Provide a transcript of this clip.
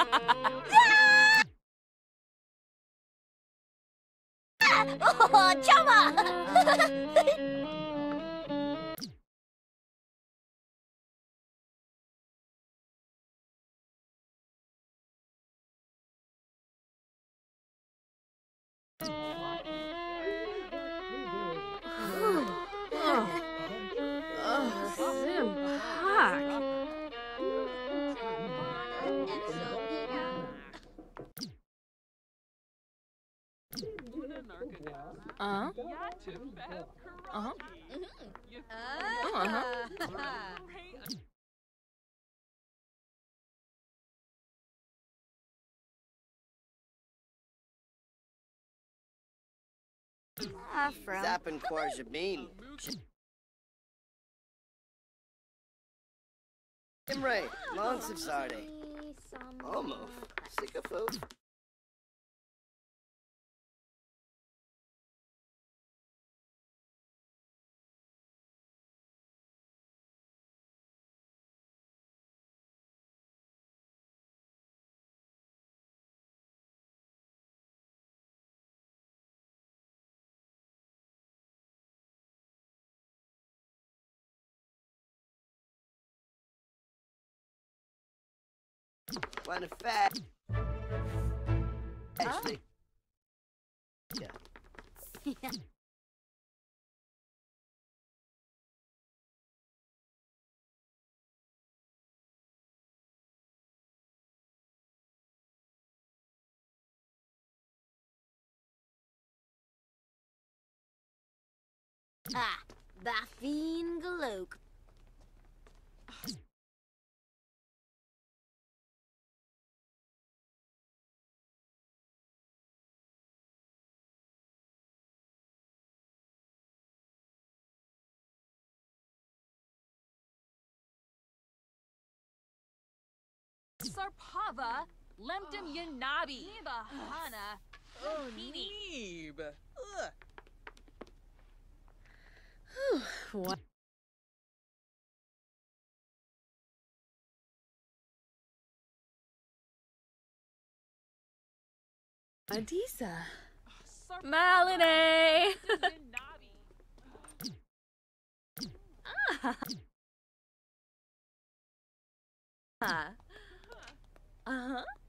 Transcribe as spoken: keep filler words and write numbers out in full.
Oh, Chama! Uh-huh. Uh-huh. Uh-huh. Afro. Zappin' Quarjabin. Imre, Lonsiv Sarde. Almost. Sycophant. What a fact. Actually. Yeah. Yeah. Ah, Baffin Galok. Sarpava, Lemtum Yanabi, Bahana, Oh, Neeb. Ugh. What? Adisa. Malinae. Ah. Uh-huh.